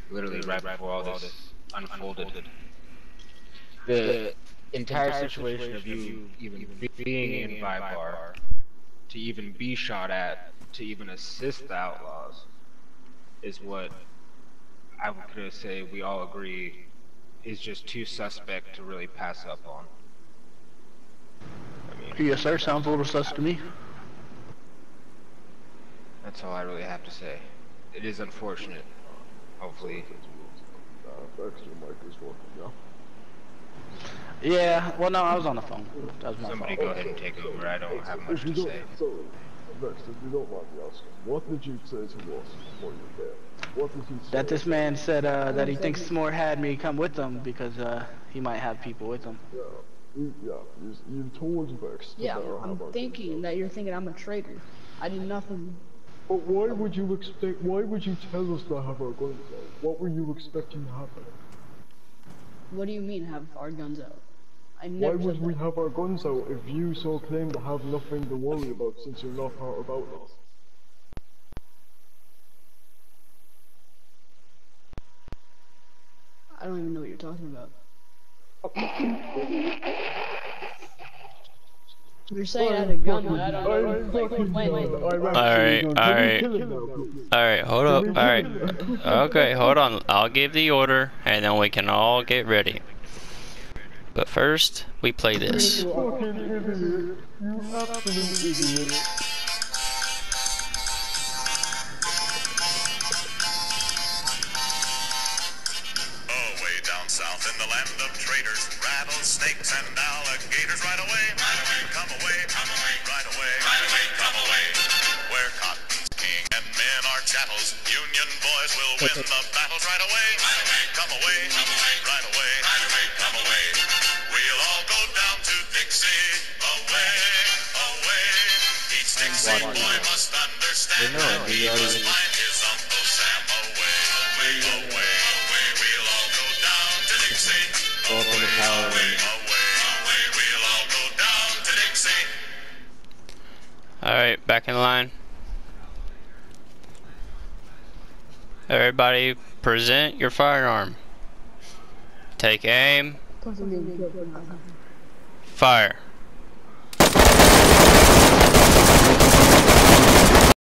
literally right before all this unfolded. The entire situation of you even being in Vibar, to even be shot at, to even assist the Outlaws, is what I would say we all agree is just too suspect to really pass up on. I mean, Yes, sir. Sounds a little sus to me. that's all I really have to say. It is unfortunate. Hopefully. Extra mic is working, yeah? Yeah. Well, no, I was on the phone. That was my Somebody fault. go ahead and take over. I don't have much to say. Sorry, Vex, if you don't mind me asking, what did you say to us before you were there? What did you say? That this man said that he thinks S'more had me come with him because he might have people with him. Yeah, you told Vex. Yeah, I'm thinking that you're thinking I'm a traitor. I did nothing. But why would you expect? Why would you tell us to have our guns out? What were you expecting to happen? What do you mean have our guns out? I Why never would said we that. have our guns out if you so claim to have nothing to worry about since you're not part of Outlaws? I don't even know what you're talking about. You're saying I had a gun, but I don't know. Alright, hold up, alright. Okay, hold on. I'll give the order, and then we can all get ready. But first, we play this. You fucking idiot. You absolute idiot. Oh, way down south in the land of traders, rattlesnakes and alligators. Right away, come away, right away, come away. Where cotton's king and men are chattels, Union boys will win the battles. Right away, come away, right away, come away. We'll all go down to Dixie, away, away. Each Dixie boy must understand that he must find his Uncle Sam. Away, away, away, away. We'll all go down to Dixie. Go up in the tower. Away, away. We'll all go down to Dixie. Alright, back in line. Everybody, present your firearm. Take aim. Fire.